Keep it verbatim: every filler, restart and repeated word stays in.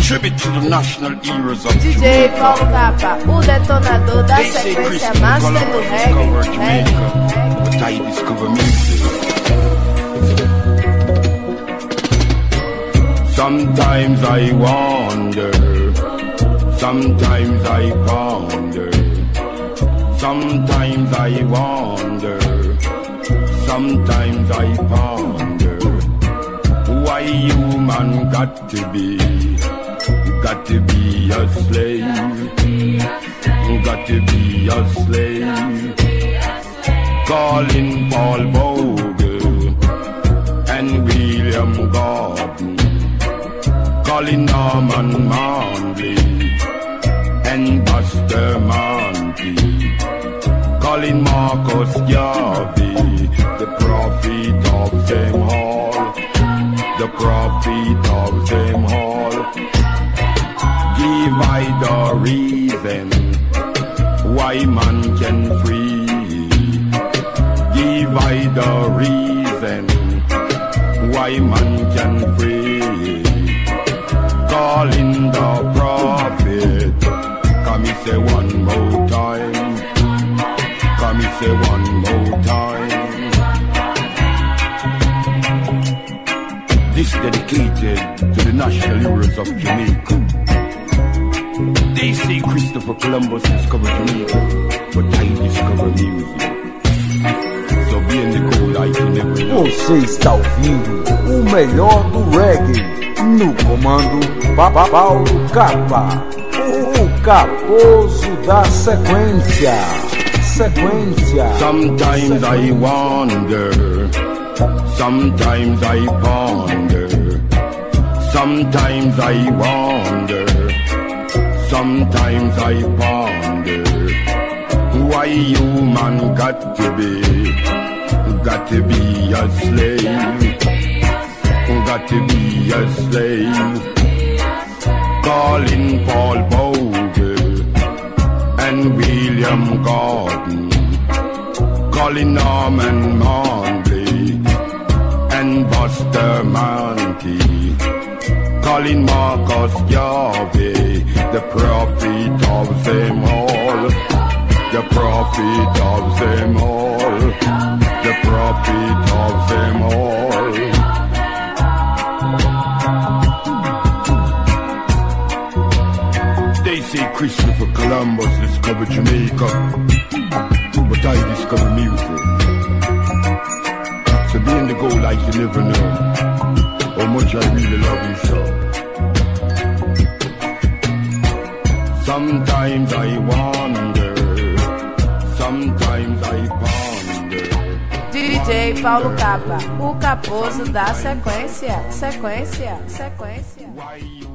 Tribute to the national heroes of D J Paulo Capa, o detonador da sequência master do reggae. reggae. But I discover music. Sometimes I wonder, sometimes I ponder, sometimes I wonder, sometimes I ponder, why human got to be, got to be a slave, got to be a slave, calling Paul Bogle and William Gordon, calling Norman Manley and Buster Monty, calling Marcus Garvey, the prophet of them all, the prophet of them all. Give I the reason why man can free. Give I the reason why man can free. Calling the prophet, come me say one more time, come me say one more time. This dedicated to the national heroes of Jamaica. They say Christopher Columbus discovered Jamaica, but I discover music. So be in the cold, I can never know. Você está ouvindo o melhor do reggae, no comando Papa Paulo Capa, o caposo da sequência, sequência. Sometimes I wonder, sometimes I ponder, sometimes I wonder, sometimes I ponder, why human got to be, got to be a slave, got to be a slave. Calling Paul Bogle and William Gordon, calling Norman Manley and Buster Monty, calling Marcus Garvey, the prophet of them all, the prophet of them all, the prophet of them all. They say Christopher Columbus discovered Jamaica, but I discovered music. So being the goal like you never know how much I really love you so. Sometimes I wonder, sometimes I ponder. D J Paulo Capa, o caposo da sequência, sequência, sequência. Why you